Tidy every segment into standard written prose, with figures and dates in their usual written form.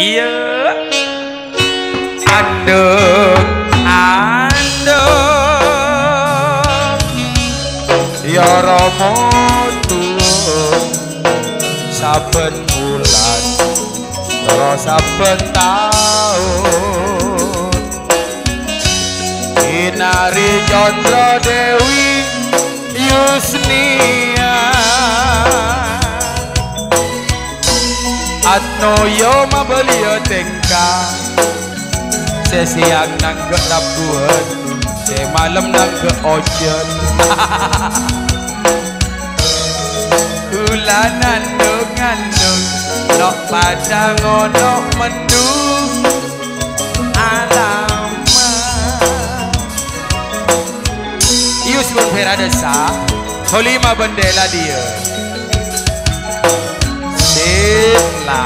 Iya andung ya Rama tulung saben bulan terus saben taun Inari Candra Dewi Yusnia Atnoyo Mabelia Tengka sesiang nangge labuan semalam nangge ojen ulanan ngandung nok padang ono mendung alama Ius Vera Desa Holima Bendela dia Sila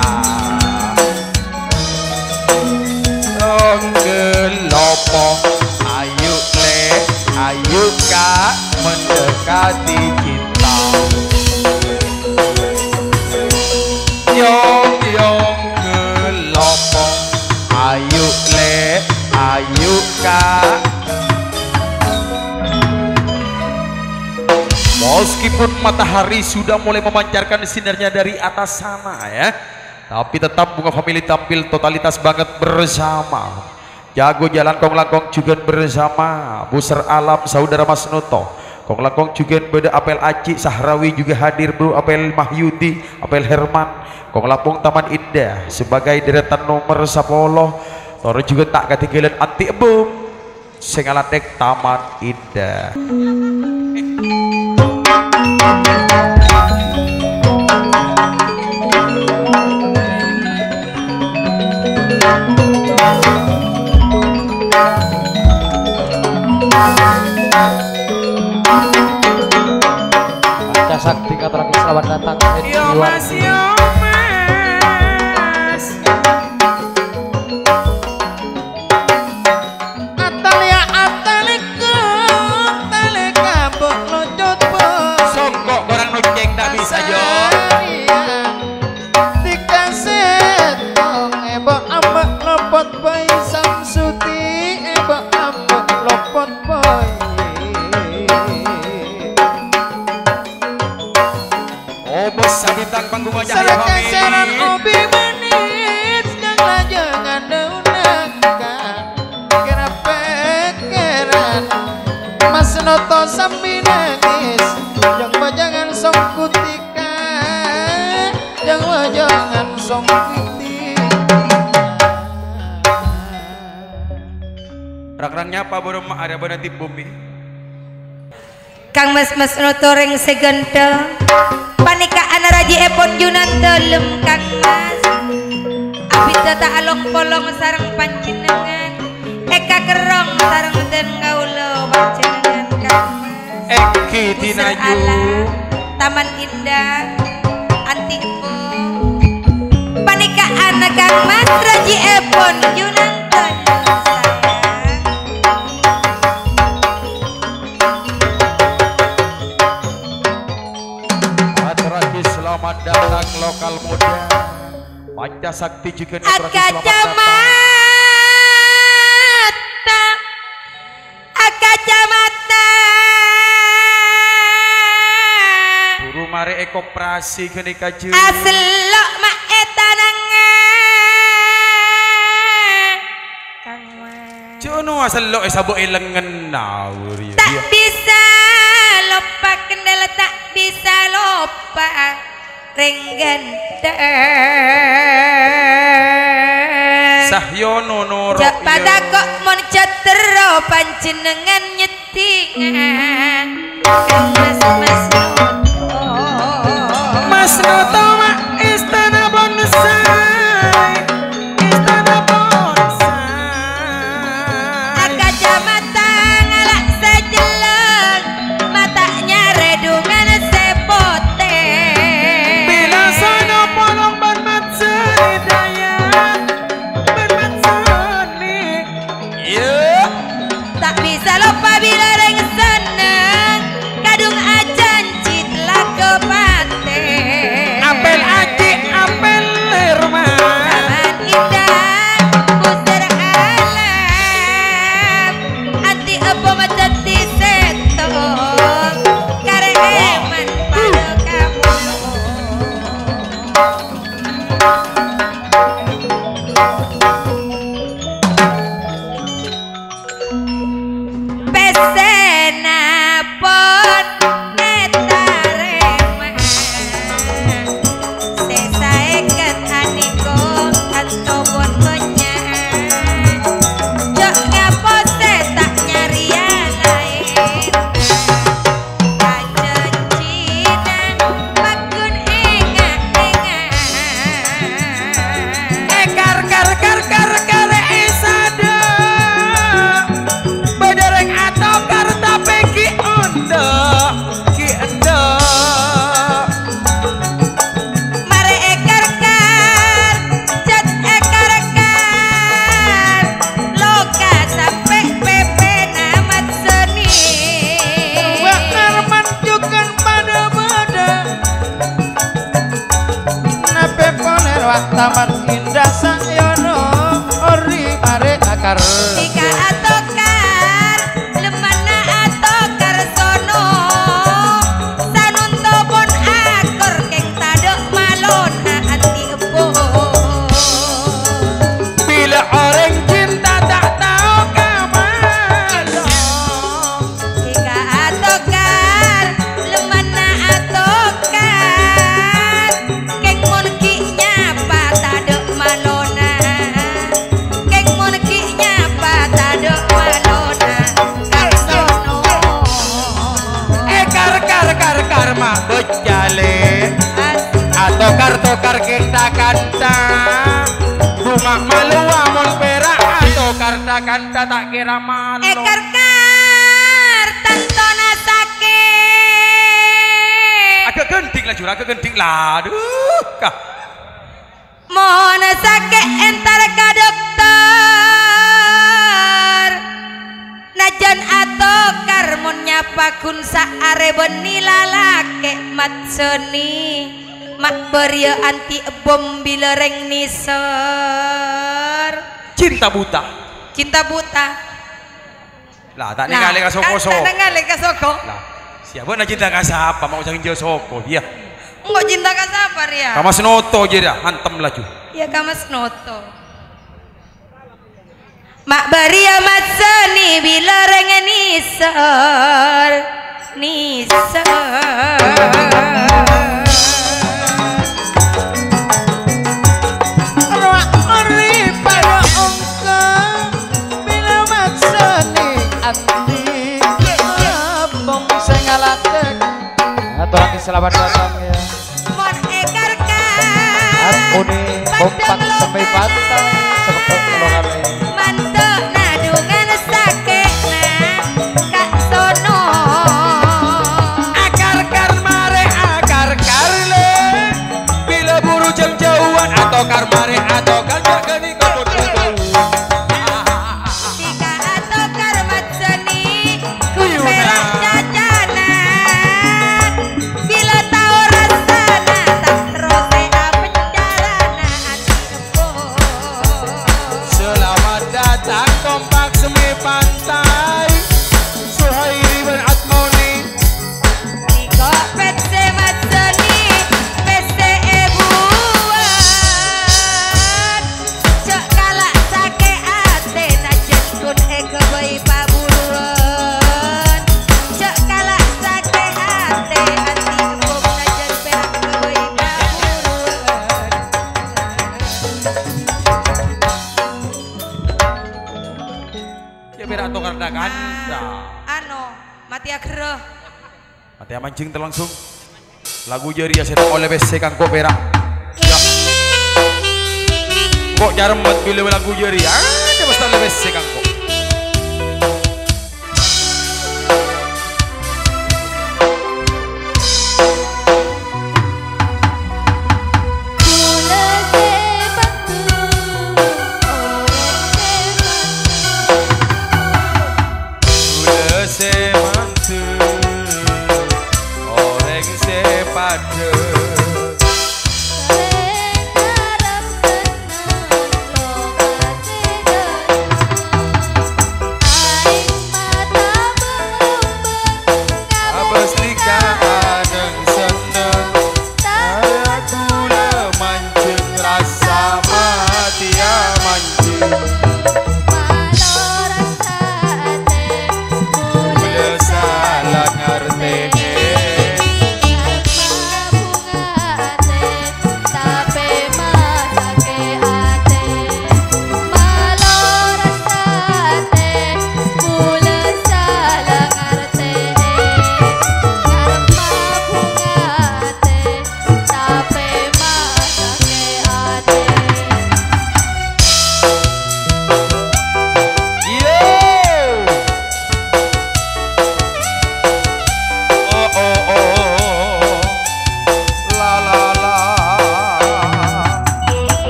Gelopo ayo le ayo kak mendekati kita yong gelopo ayo le ayo kak meskipun matahari sudah mulai memancarkan sinarnya dari atas sana ya, tapi tetap Bunga Family tampil totalitas banget bersama Jago Jalan Kong Langkong juga bersama Buser Alam Saudara Mas Noto Kong Langkong juga beda Apel Aci Sahrawi juga hadir Bro Apel Mahyudi Apel Herman Kong Lampung Taman Indah sebagai deretan nomor 10 Toro juga tak ketinggalan anti ebum Sengaladek Taman Indah Ada sakti katakan selamat datang yo mas Atalia ataliku taleka bok lonjot bok songkok barang noceng tak bisa jo dikasih dong ebok ambek lopot boy Samsuti ebok ambek lopot boy bos bintang panggung aja ya Serang obi menit jangan jangan daunakan kira pekeran Mas Noto sambil nangis jangan song kutika jangan song kutika rak-raknya apa borong ada pada tip bumi Kang Mas Noto reng segenta panika anaraji epon junan telem Kang Mas abis data alok polong sarang panjenengan eka kerong sarang den gaulo panjenengan Kang Mas Eki tinaju Taman Indah Antipo panika anak Kang Mas raji epon junan telem selamat datang lokal muda Panca Sakti juga Akacamata Buru mare ekoprasi kene kaju aselok mak etanangan Kang Mas jono aselok sabuk elengen nawur tak bisa lupa kendala tak bisa lupa rengganda Sahyono noro pada kok mon cetero panjenengan nyetingan Mas Mas Noto mak istana bonsai istana bonsai Akacamata ngalak sejelek matanya redungan sepote bila sono polong ban mat sedaya ban mat seni yeah. tak bisa lupa bila reng seneng kadung ajan citla kepate wak taman indah sang yono ori mare akar Ika atokar lemana atokar sono sanunto pon akor keng tadok malon ati ebo bila orang cinta tak tahu kamalo Ika atokar lemana atokar keng mon ki nyapa tadok malona keng mon ki nyapa tadok malona kang sono kar mak bejale atokar kita kanta rumah malu amon perak atokar kanta tak kira malu ekar kar tantona sakit agak genting lah aduh kah mohon sakit entar ka dokter najan atokar mon nyapa kun saare beni lalake matseni mak beria anti bom bilereng niser cinta buta lah tak ningali ka soko-soko tak ningali ka soko lah siapa nak cinta ka siapa mau cari jauh soko dia mau cinta ka siapa ya kamu senoto aja dah hantem laju ya kamas noto mak beria matseni bilereng niser ori pada ongka bila maksani andi abong sengalatek Atau lagi selamat datang ya. mon ekar kar Harmoni kompak sampai pantai seperti kelongan ini. mantuk nadungan sakena kak sono akar le bila buru jam jauhan atokar mare atokar jaga di kebun Tika atokar matseni kun perak jajanan bila tahu rasana tak rose penjarana ati ebo selamat datang kompak semi pantai Suhairi beratmoni Tika petse matseni peste ebuan cok kalak sake ate najen kun eke bayi paburuan cok kalak sake ate anti ebom najen perak ke bayi paburuan ya biar atokar dah kanta ano mati akhirah mati mancing terlangsung lagu jari ya saya oleh bese kangko perak ya kok jarmet bila lagu jari ada pasti oleh bese kangko Kula semantu orang sepadu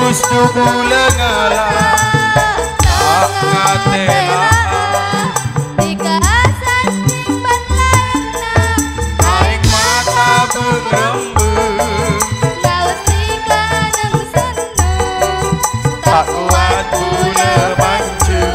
Gustu kula ngalah tak ngatela aing mata berembung tak kuat kula mancung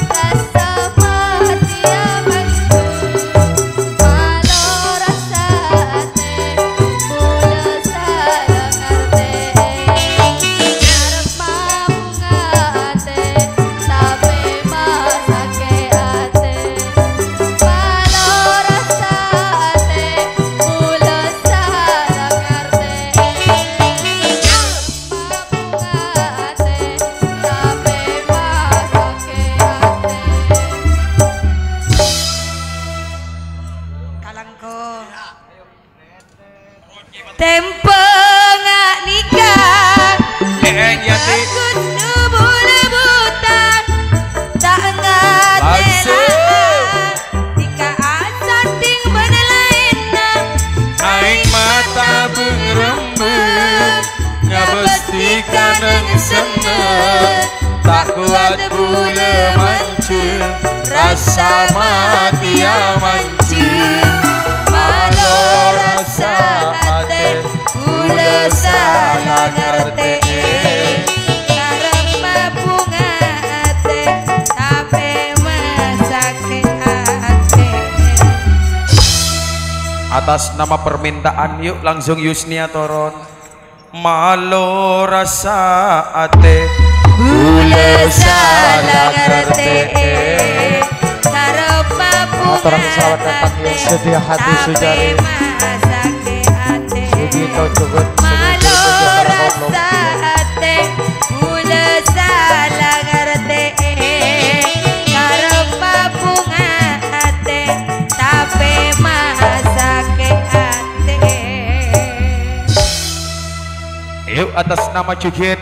tempo ngak nikah aku bule buta tak ngatela jika asan ting benelaina aing mata berembung ngabesti kaneng seneng tak kuat kula mancung rasa mati mancung malo rasa hati kula salah ngerti karep bunga ate tapi masake ate. Atas nama permintaan yuk langsung Yusnia Toron. Malo rasa ate Kula salah ngerti karep Aturang selamat datang yang setia hati sujari Sugito cukup malo rasa ate kula salah ngerti karep bunga ate tapi masake ate. yuk atas nama Cugit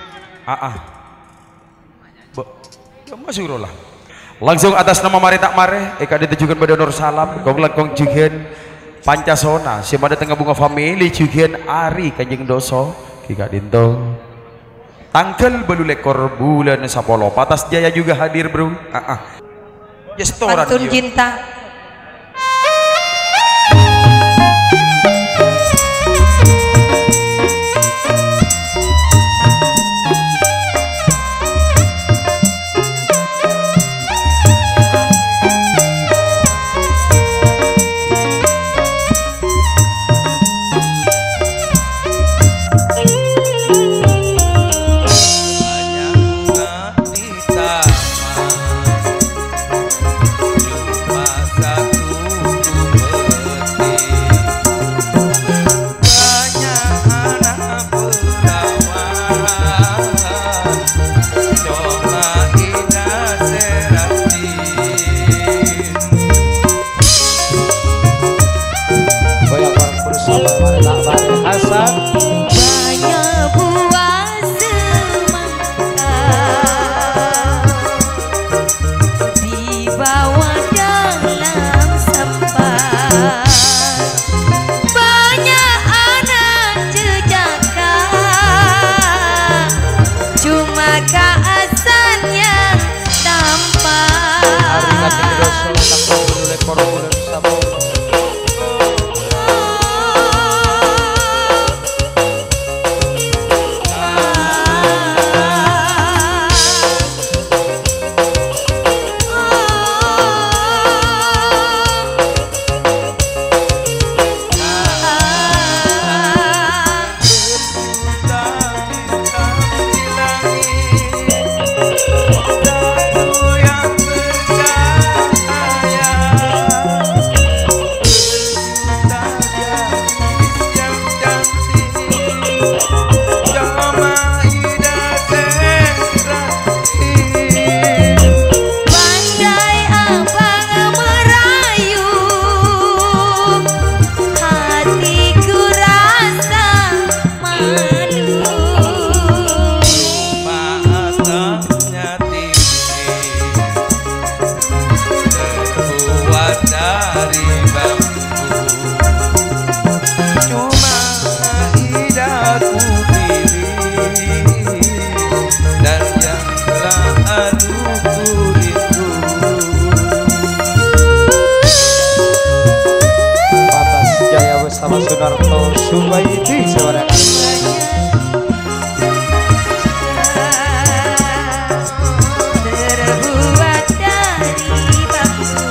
Masurulah langsung atas nama Mari Tak Mare Eka ditujukan pada Nur Salam kong langkong Jugen Pancasona si pada tengah bunga family Jugen Ari Kanjeng Doso Kika Dintong tangkel belu lekor bulan Sapolo Patas Jaya juga hadir bro Restoran Pantun cinta banyak ditama cuma suara terbuat dari bambu.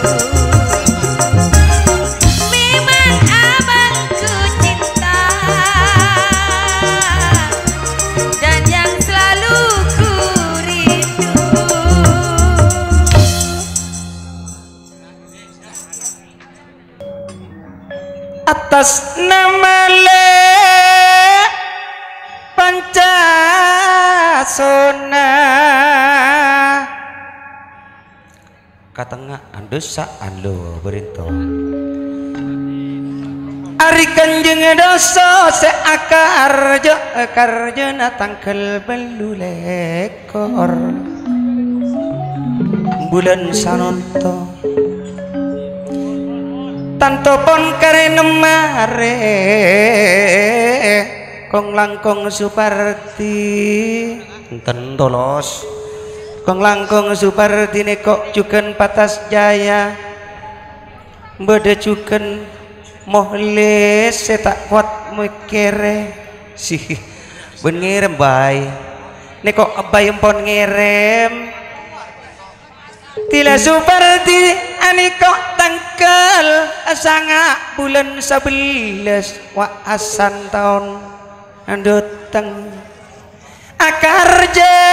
Memang abangku cinta dan yang selalu ku rindu. Atas nama Pancasona katengah andesaan lo berinto Ari Kanjeng dosa seakarjo karjona tangkel belulekor bulan sanonto tanto pon kare nemare kong langkong Suparti enten dolos kong langkong Suparti nekok cuken Patas Jaya beda cuken mohles setak kuat mekere sih ben ngerem bay nekok abay empon ngerem tila Suparti aniko tangkel sanga bulan 11 waasan tahun anduteng akarja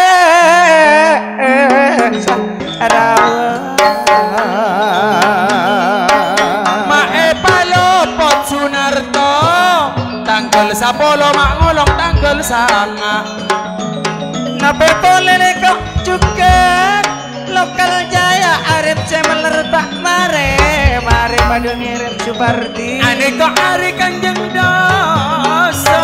mae palopot Sunarto tangkel 10 mak ngolong tangkel sanga nape boleh kok juga lokal Jaya arep cemeler tak mare pada ngirim Suparti ane kok Ari Kanjeng dosa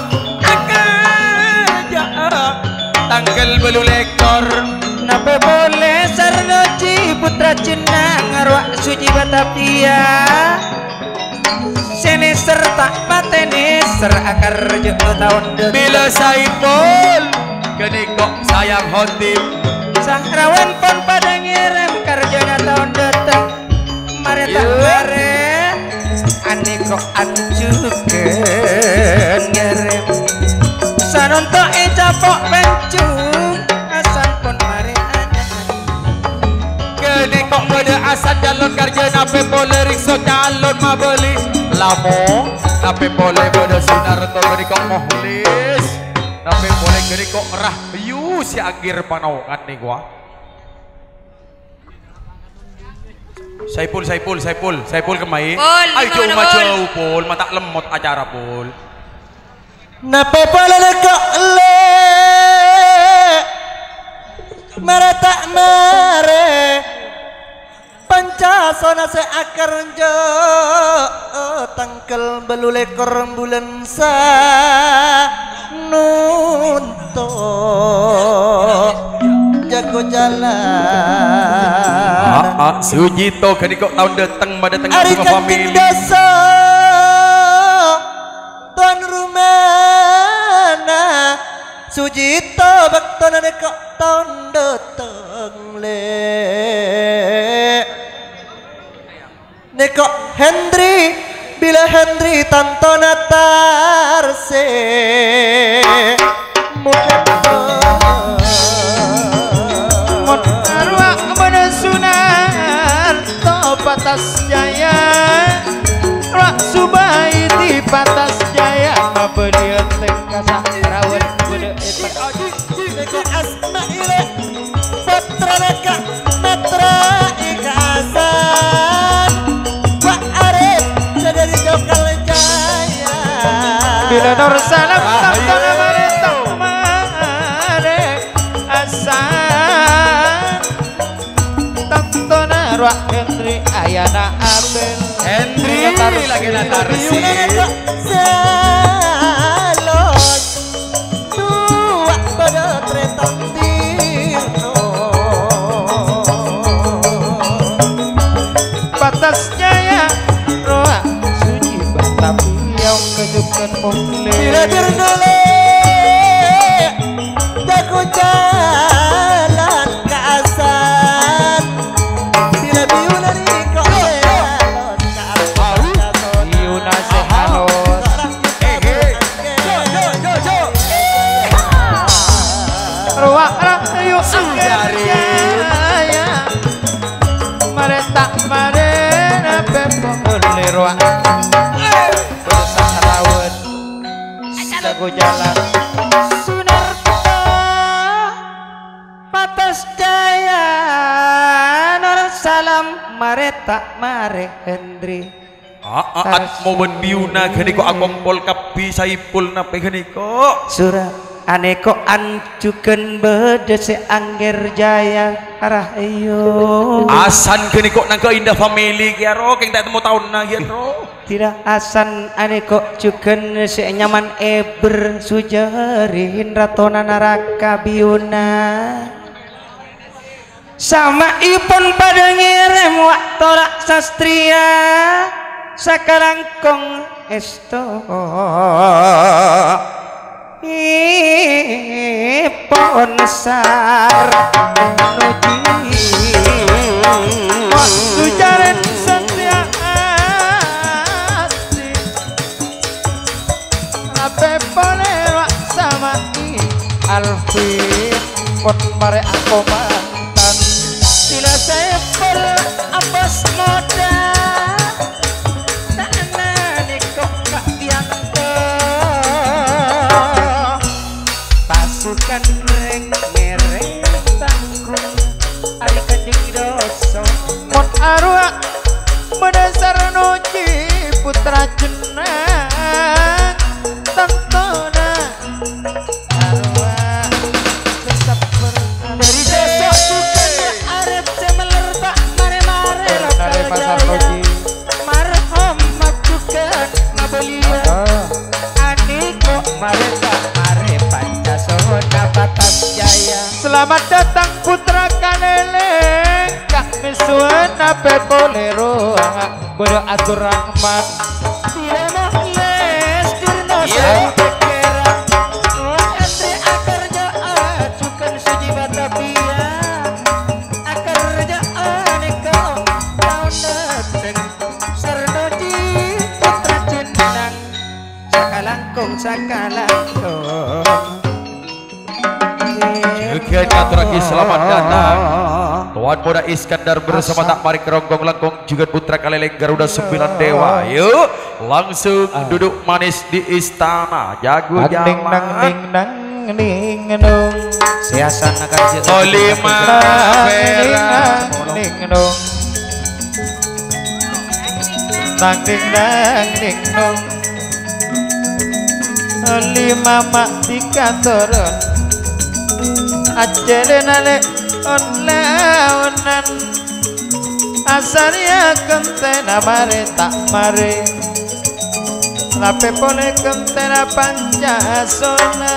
akaja tanggal belulekor nape boleh sarnoji putra Cina ngarwak suci Batavia sene serta patene ser akar jeko tahun bila Saipul gede kok sayang hotim Sahrawan pon pada ngirim karjana tahun datang mare tak mare ane kok anjuken ngirim sanonto capok pencung asan pon mare ada gede kok mode asan calon karjana pe boleh rikso calon mabeli lamo tapi boleh mode Sunarto gede kok mohlis tapi boleh gede kok ngerah yu si Agir panawakan nih gua Saipul kemai ayo jauh maju Pul mata lemot acara Pul napa boleh kok le merata mare Pancasona se akar jo tangkel belulekor bulan sa nunto jago jalan Sujito kani kok tahun datang pada tengah family desa tuan rumana Sujito baktona kok tahun datang le nekok Hendri bila Hendri tantona tarse arwah mana Sunarto Patas Jaya arwah Subaidi Patas Jaya mabelian tengka sakrawan bede etak nekok asma ile putra neka matra ikasan Pak Arif sadari lokal Jaya bila Nur Salam tantona mare asan tantona arwah Hendri ayana Abel Hendri lagi natarsi salon dua pada tretan dirno Patas Jaya roa suci Batavia kejukan mohli bila dirnole jago jalan ke asan bila biuna di kolon ke asan biuna sehalos jago jalan Sunarto Patas Jaya Nur Salam Mare tak mare Hendri At momen biuna gani ko akong pol kapi saipul na pe gani ko Surah aneko ancuken bede se Angger Jaya arah ayo asan gani ko nang indah family gyaro keng tak temu tahun na gyaro tidak asan aneko cuken se nyaman eber sujarin ratona naraka biuna sama ipun pada ngirim waktorak sastria sakarangkong esto ipon sar nuji sujaran satria asli ape boleh sama i alfi pon mare aku mantan sila saya per apes moda pasukan reng mereng tanggung ari keding doso mon arwah mendasar nuji putra jenang tantona arwah tetap dari doso bukan arep semeler tak mare-mare dari pasar nuji marhum majukan ngabelia aniko mare tak mare Pancasona Batas Jaya selamat datang putra Kaneleng Kak Misuana Pepolero Bodo Atur Rahmat Silema Yes Durno Sekera Andri Akarja Acukan Suji Batavia Akarja Aneka Tahun Neteng Sernoji Putra Jenang Sakalangkung Sakalangkung Oke, lagi selamat datang Tuan Muda Iskandar bersama tak mari keronggong langkung juga putra Kaleleng Garuda 9 Dewa. Yuk langsung duduk manis di istana jago Ning nang ning nang ning nung Siasan akan jatuh Olima Vera ning nung nang ning nang ning nung lima mak tiga turun ajalenale onlaunan asarya kentena mare tak mare lape pole kentena Pancasona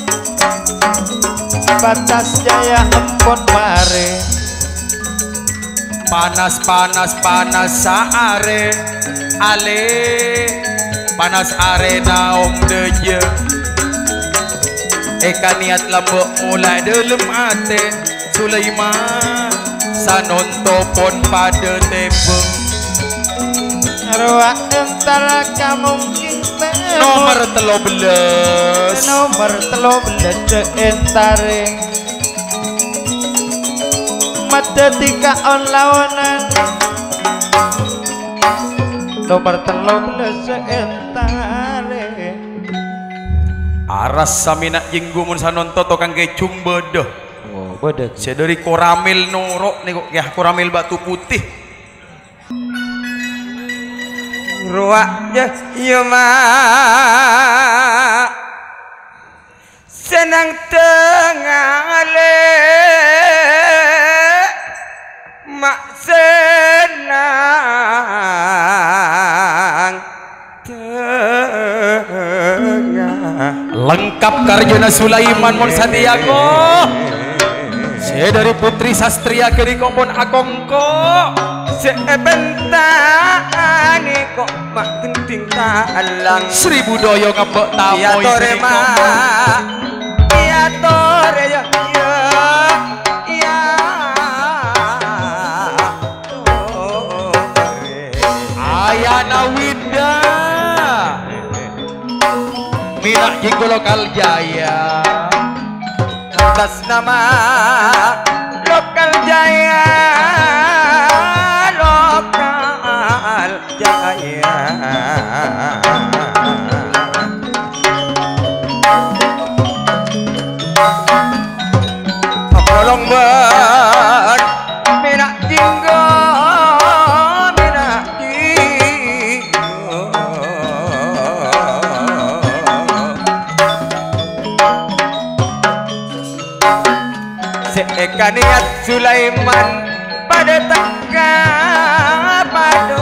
Batas Jaya empon mare panas panas panas saare ale panas arena om deje eka niat lambok mulai dalam ate Sulaiman sanonto pon pada tebeng arwah antara kamu kita nomor 13 nomor 13 entare mata tiga on lawanan nomor 13 entare aras samina jinggumun sanonto tokang kecung bedoh oh bedoh saya dari koramil norok nih kok ya koramil batu putih ruaknya yuma senang tengale mak senang lengkap Karjana Sulaiman mon Sandiago saya dari putri sastria kiri kompon akongko sebentane kok mak genting talang 1000 doyo ngambek tamu ya tore ma ya tore ya ya Ayana Winda Minak Jinggo Lokal Jaya atas nama Lokal Jaya Lokal Jaya eka niat Sulaiman pada teka pada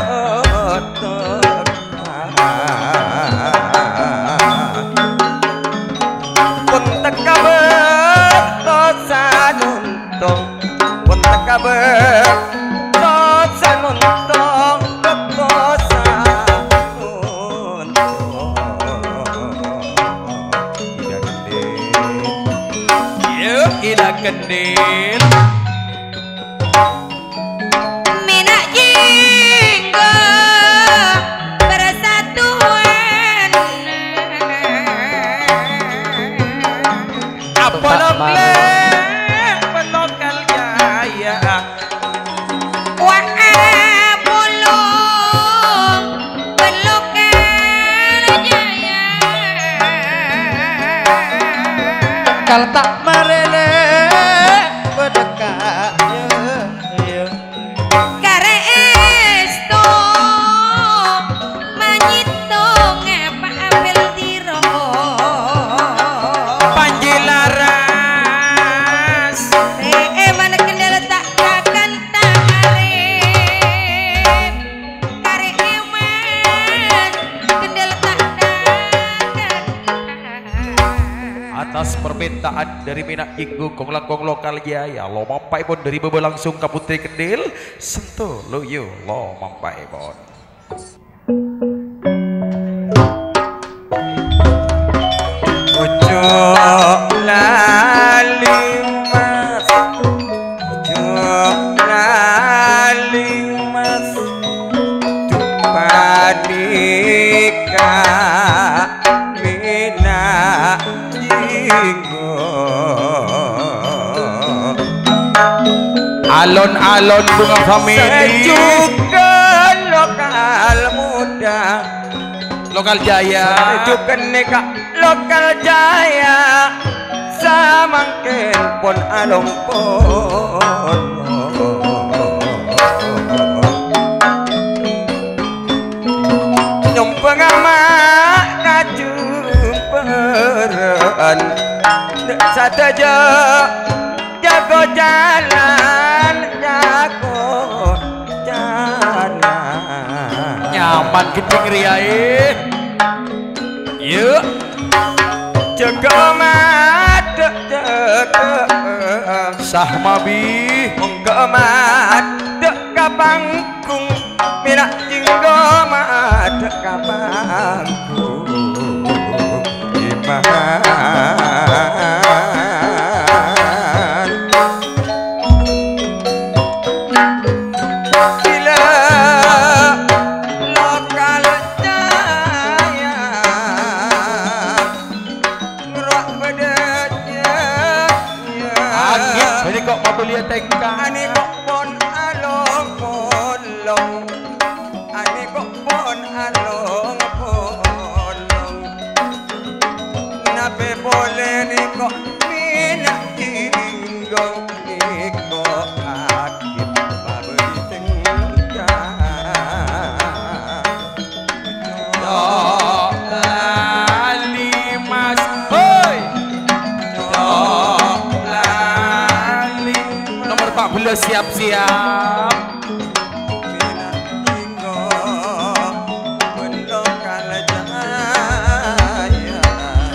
pun teka bertosa nuntong pun teka bertosa nuntong bertosa ila kendil Minak jinggo bersatuan apa lemle penokal jaya wa bulung belokan jaya Kalau tak marene berdekat karesto manyito ngapa apel diro panjilaras mana kendala tak akan tarik kare eman kendala tak atas permintaan dari Minak Jinggo Konglangkong lokal jaya lo mampai bon dari bebe langsung ke Putri Kendil sentuh lo yo lo mampai bon ujuk lali mas ujuk lali mas tupanika Minak Jinggo alon-alon bunga family sejuga lokal muda lokal jaya sejuga neka lokal jaya samangken pon along pon nyumpeng ama kajumperan sataja jago jalan nyaman kencing riae yuk jaga mata jaga sah mabi monggo mata ka pangkung Minak Jinggo mata ka pangkung Ani kok pon along polong Ani kok pon along polong Nabe boleh ni kok Minak Jinggo ni kok akib baberi tengah lali mas hoi nomor 14 siap-siap Minak Jinggo mendokal jaya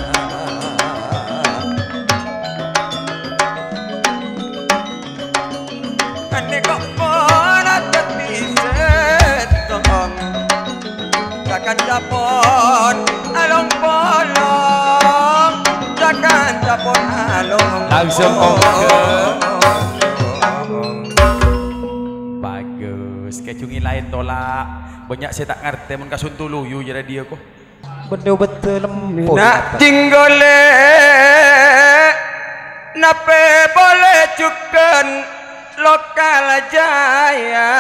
Ane kok pona teti setong Takkan japon along polong Takkan japon along Langsung polong. bagus kecungi lain tolak banyak saya tak ngerti mun kasun tulu yu jadi dia kok bener betul lemput Nak jinggole nape boleh cuken lokal jaya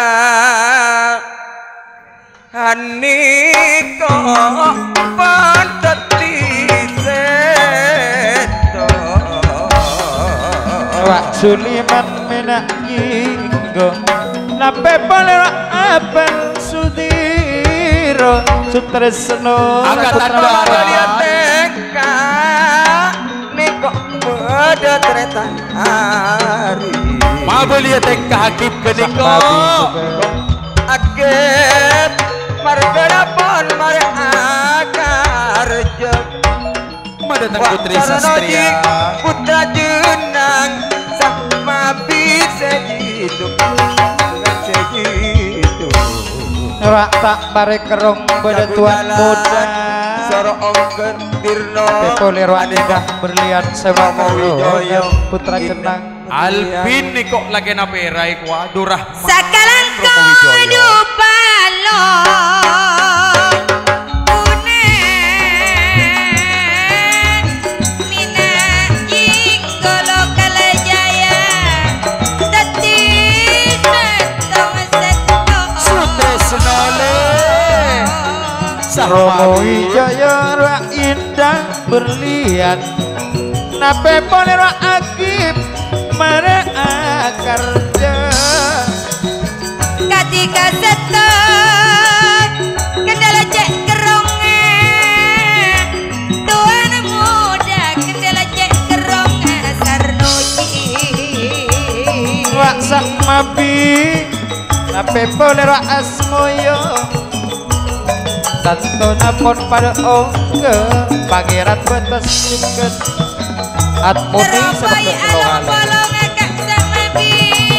Hani kok panteti seto Wak Suliman Minak Jinggo nape boleh apel Sudiro Sutresno Angkatan Putra Barat. dia teka nih kok beda pada kereta hari Mabelia teng kahakib kediko Akib margenapon mare akarja Madatang putri sastria putra jenang sama bisa jitu Rak tak bare kerong pada tuan muda Soro ongker dirno Pepole dah berlian sama Wijoyo putra kenang Alvin nih kok lagi naperai waduh Rahman Sakalang Romo Wijoyo. kodu balong kunen mina jinggolo kalajaya tati setong Sutresnole Romo Wijaya rak indah berlian Nape pole rak akib mare akarja Katika setok kendala cek keronge tuan muda kendala cek keronge sarnoji Rak sak mabi Nape pole rak asmoyo Tanto napon pada ongke Pangeran betes juga Atmuni Teropai sebagai alam kelongan bolong akak samabi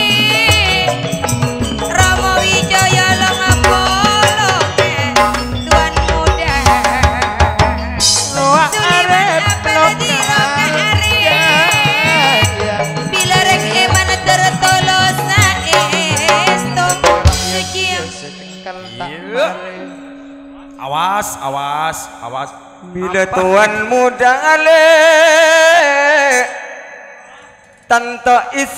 Romo Wijoyo longa bolong tuan muda Loa Suliman arep apa di loka arep Bila rek eman tertolos saestu Suci Awas, awas, awas. Bila tuan muda ale Tanto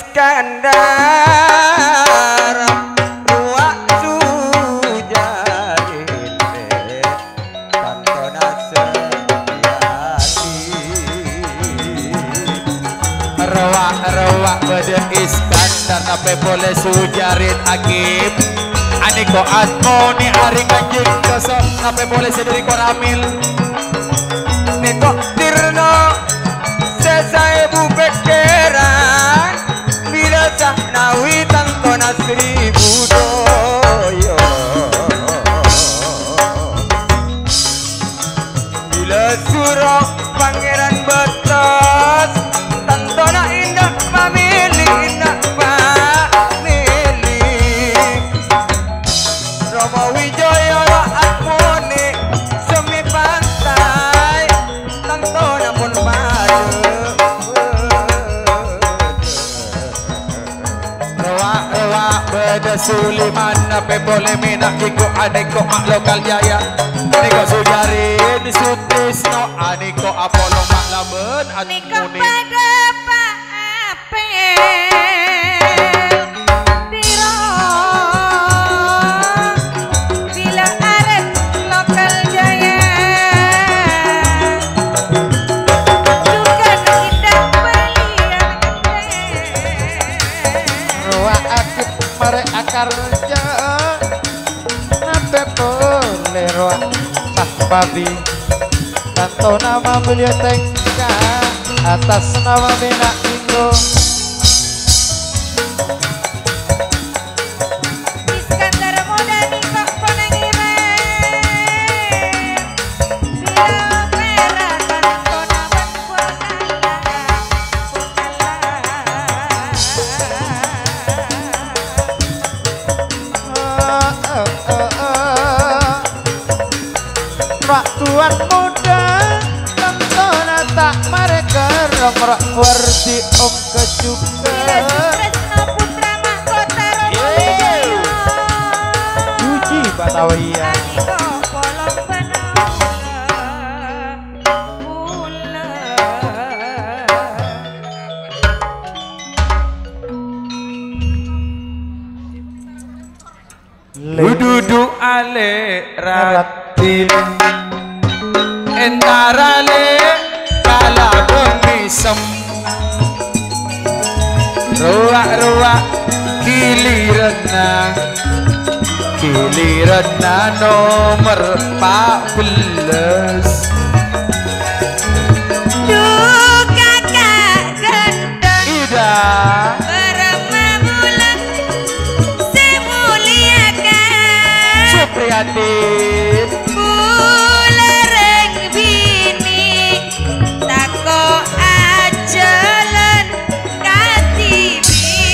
Iskandar Ruak sujarin Tanto Nasriyati Rawak bade Iskandar nape boleh sujarin Agib Aniko Atmoni ari kanjeng doso nape boleh sendiri koramil Niko Tirno Sesai bubekeran Bila sahnawi tanto Nasri Budoyo Bila surok pangeran betos Tanto na indah mamili indah mamili Romo Wijoyo Atmoni semi pantai Tanto na pun pada Rawak bade Suliman nape boleh minak iku aniko mak lokal jaya Aniko sujarin Sutrisno aniko Apollo mak laben Niko Atmoni pada Pak Apel Biro Bila arep lokal jaya Juga indah balian Roa akib mare akarja Nape pole roa sah babi Tanto nama beliau tengka Atas nama bina Indo Iskandar muda Niko penengiran Bila merah tanto nama Rak tuan muda Tanto tak mare kerong rak wardi om kejukan Tresno putra mahkota Romo Wijoyo Uji Batawia Aniko polong penaula Pula Dudu ale ratin Entara le kala pengisem Ruak giliran nomor 14 Duh kakak Raden Bulereng bini tako ajalan katibi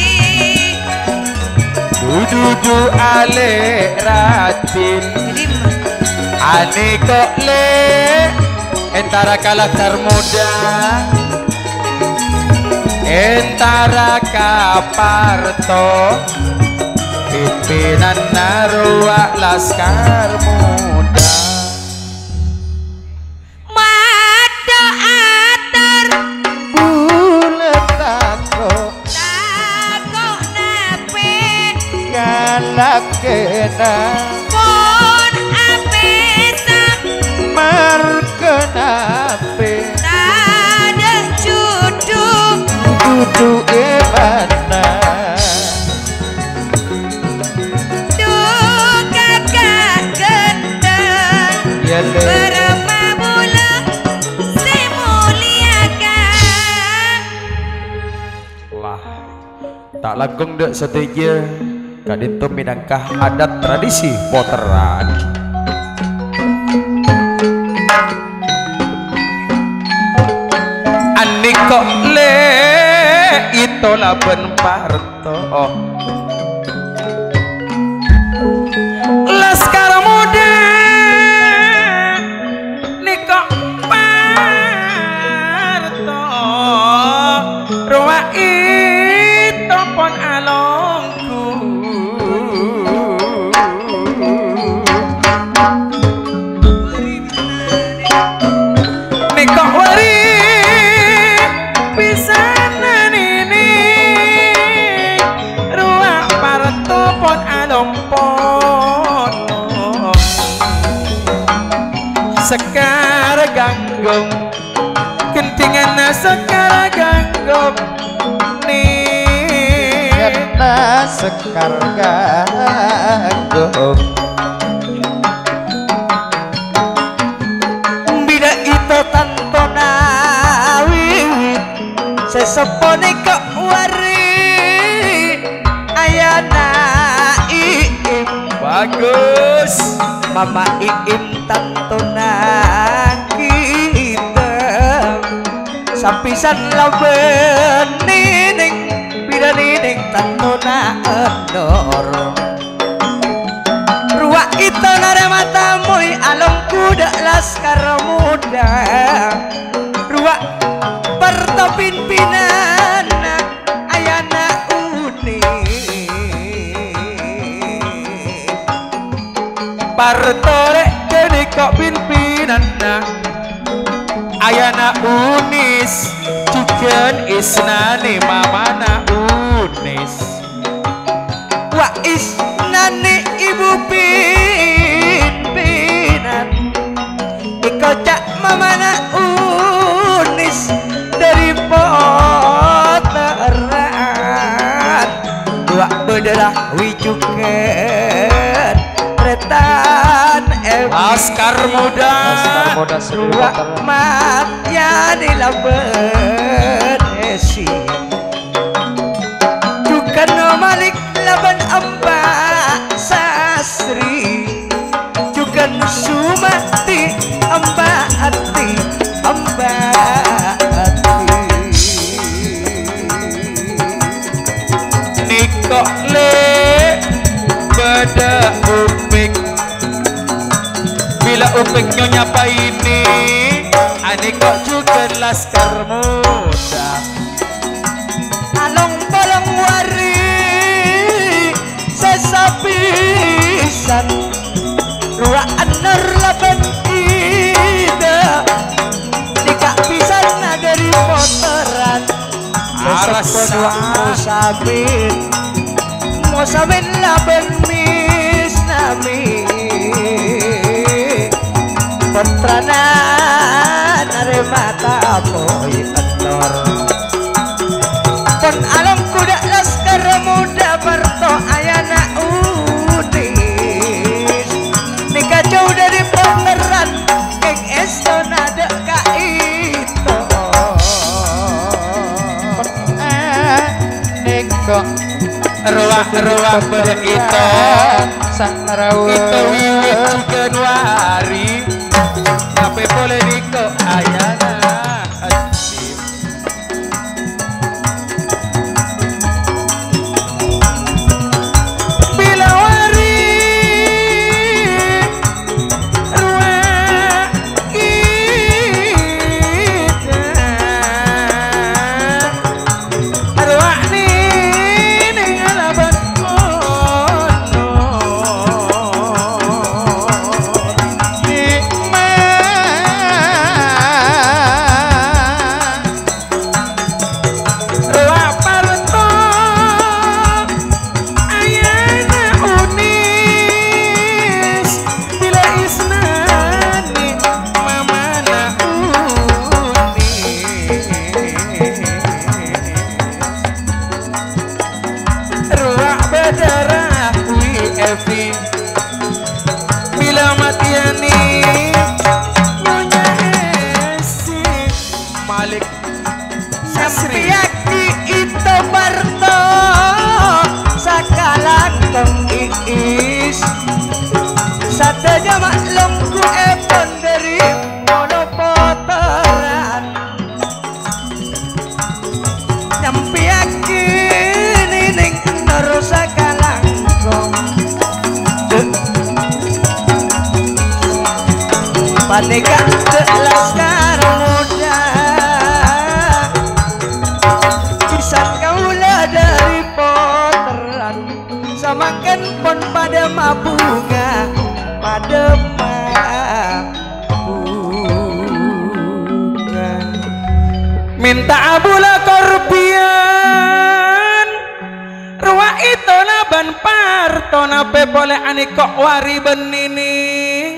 dudu ale Raden ane kok le entara kalakar muda entara kaparto pimpinan narua laskar muda mado atar bulet tako nape galak kena pun apesa markenape tada juduk dudu ebana duka kagendeng ya le bermabula semuliakan lah tak langkung dek setuju kadinto minangkah adat tradisi poteran ane kok le itu laben parto laskar muda nikok parto ruwa itu pon alongku nikok wari pisanan ini ruwa parto pon alompon sekar ganggong kentingan sekar ganggong nih kena sekar ganggong bida itu tanto nawi sesepone kok wari ayana iim bagus mama iim tanto kita sapisan laben nining bida nining tanto na endor ruwa itu nare matamuy along kuda laskar muda ruwa pertopimpinan ayana uni partore kene kok pimpinan ayana unis juga isnani mamana unis wa isnani ibu pimpinan ikocak mamana unis dari poteran dua bederah wijuken retan laskar muda dua mat ya di laben esi juga no malik laban amba sasri juga no sumati amba hati amba hati nikok le beda upik bila upik nyonya apa ini ane kok juga laskar muda along bolong wari sesapisan dua aner laban ida nikah pisan dari poteran sesepon musabin musabin laban mis nami potranan are mata boy endor pon alam kuda laskar muda parto ayana unis nikah jauh dari poteran keng esto nada ka itu nikok ruah begitu Sakarawa Kita wiwit Januari Sampai boleh niko ayana Asik Bila wari Ruang kita Arwah ni dengan abad bila matiani Nyonya Esi Malik Sampiaki itu Barto Sakalang iis Sadanya maklumku epon dari monopoteran Sampiaki nining terus sakalang Panika laskar muda Pisan kaula dari poteran Samakan pon pada mabunga Pada mabunga Minta abula korbian Ruwa itu laban parto Nape boleh anikok wari benining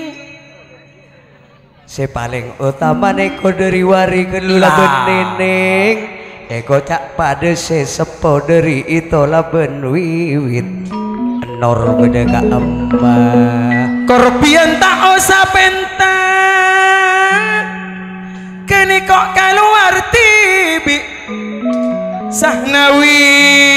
Se paling utama neko dari wari kelula benening Eko cak pada se sepo dari itolah ben wiwit Nor beda ka amba Korbian tak usah penta Kini kok keluar tibi Sahnawi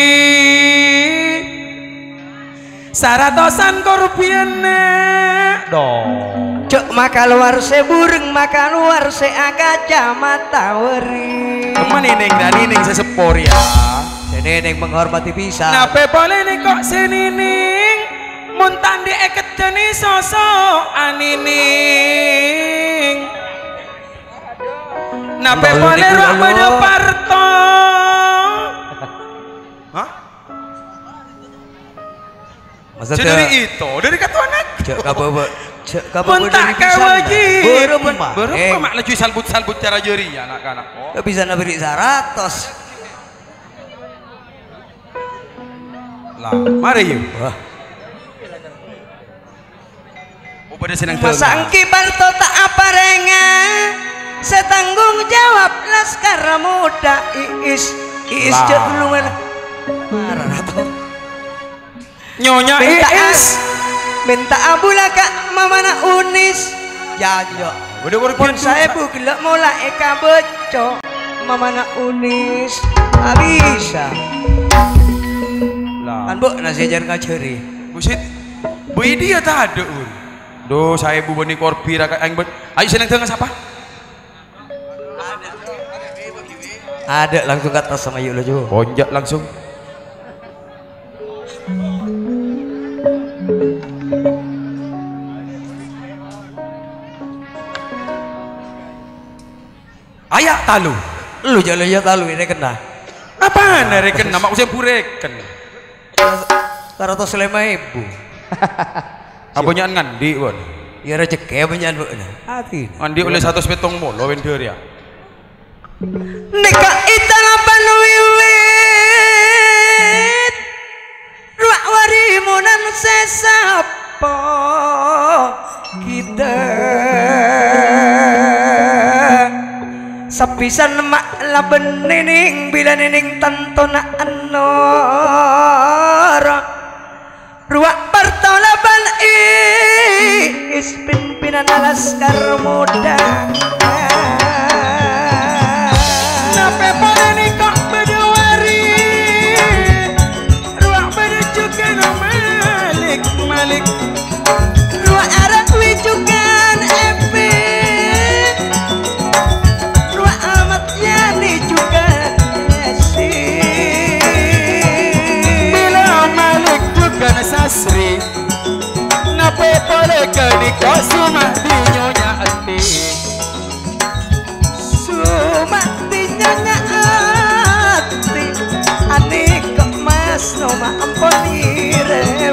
Saratosan korbian dong Cok maka luar se burung maka luar se agaja mata weri teman nining dan nining sesepor ya Neneng menghormati bisa Nape boleh nih kok senining Muntan di eket jenis sosok anining Nape Lalu boleh dikul roh lalu. pada parto hah? Masa dari itu dari kata anak cok kabawa cok kabawa Muntak dari bisa kawaji beremah berapa mak laju salbut cara jeri anak-anak oh bisa naberi 100 lah mari yuk wah oh pada senang Masangki Barto tak apa renga setanggung jawab laskar muda iis Lah. cok dulu mana marah atau Nyonya Iis minta abula kak mamana unis jajo udah pun saya bu gelap mula eka beco mamana unis bisa lah kan bu nasi ajar ngajari buset bu ini ya tak ada do saya bu bani korbi raka aing ayo senang tengah siapa ada langsung ke atas sama yuk lo jo bonjak langsung ayak talu lu jalo ya talu ini kena apaan reken nama usia bureken karo tos 5.000 abonyan ngandi bon ya rezeki benyan bu hati ngandi oleh 100 petong molo wender ya Nika italapan wiwit ruak warimunan sesapo kita sepisan mak laben nining bila nining tantona anor ruak pertolaban is pimpinan laskar muda Nape boleh nih kok berdewari Ruang berjukan Malik Malik Ruang arah wijukan Epic Ruang Ahmad Yani juga Esi Bila Malik juga Sasri Nape boleh kenika Sumah di nyonya ati Sumah di nyonya ati Ani kok mas Noma ampun ngirim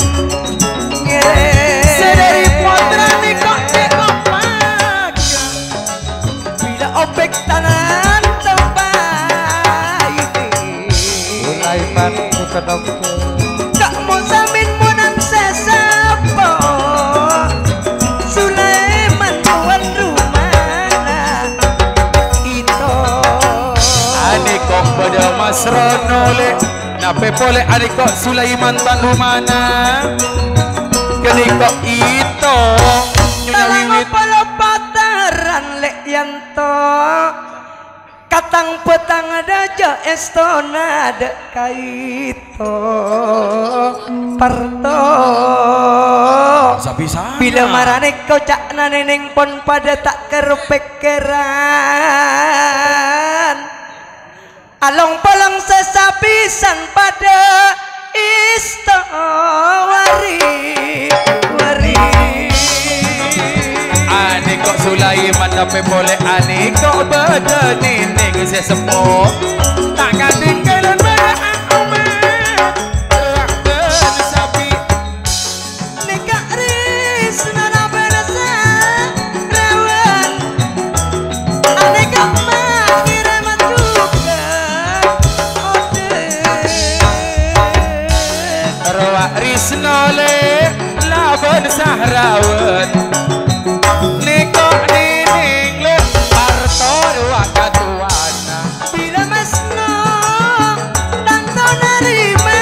Sedari putra ni kok dikopak Bila obek tangan tempat ini Sulaiman bukan Kak mau samin munan sesapo Sulaiman tuan rumah Itu Adik kok pada Mas Ronole Nape boleh adik kok Sulaiman tandu mana Kenika itu Nyonya Talang Wiwit opolo pataran lek yanto Katang petang daja estona de kaito Parto Bisa-bisa Bila marane kocak neneng pon pada tak kerupekeran Along polong sesapisan pada istowari wari Adik kok Sulaiman Nape boleh adik kok bedeni Ning sesepuh Takkan tinggalan pada Ahmad Rakben sapi Nikah Risna Nabelasa Rewan Aneka Makireman juga Ode Rawak Risnole Laban Sahrawan Nikok nining le Parto ruang katuana Bila Masno Tanto nerima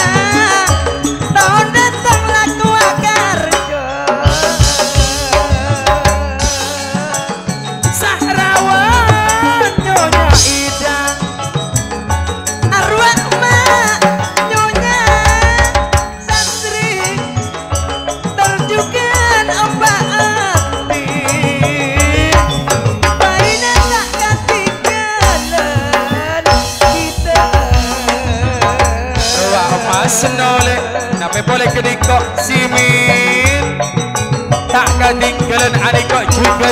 Tahun datang laku akarjo Sahrawan Nyonya Ida Arwah mak Nyonya Sasri Terjukan ombak api Baina tak ketinggalan kita Rawak Mas Nole Nape boleh kedikok Simin Tak ketinggalan adik kok juga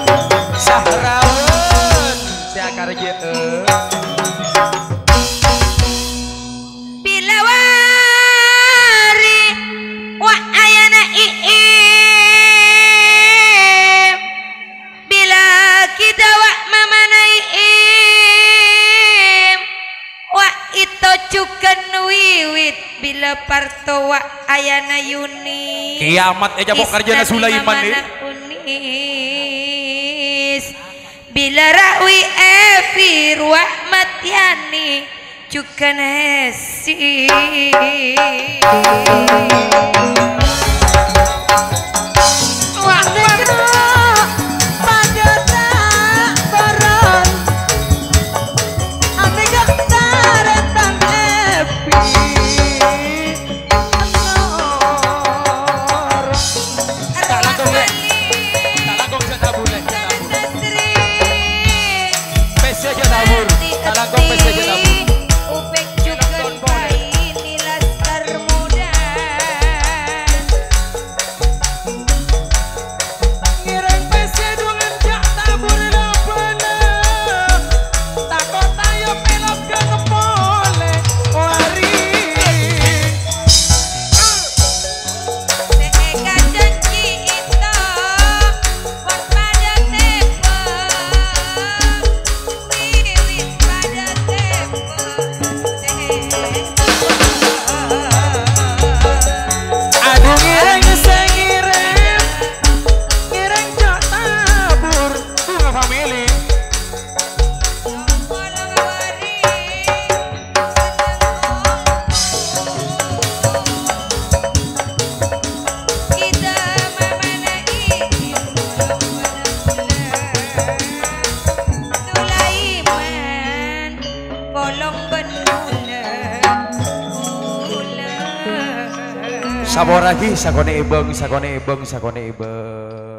Sahrawan Siakar je Bila wari wa ayana iim Bila kita wa mamana iim Wa ito cukan wiwit Bila parto wa ayana yuni Kiamat aja mau kerjana Sulaiman nih Unis Bila rawi Evi Rahmat Yani Cukan hesi Wah nekro pada tak baron Ane gak taretan epi Anor Tak langkong le Tak langkong saya tabur le Pese aja tabur Tak langkong pese aja tabur Upek cukan ini laskar muda Ngiring pese dungan jak tabur lapana Takut tayo pelok ke kepole Wari Seeka janji itu Kon pada tempo Wiwit pada tempo Aduh ngiring sengiring Ngiring jak tabur Bunga family Walang wari Kita mamana Sulaiman Polong benula Sabar lagi sakone ibeng, sakone ibeng, sakone ibeng.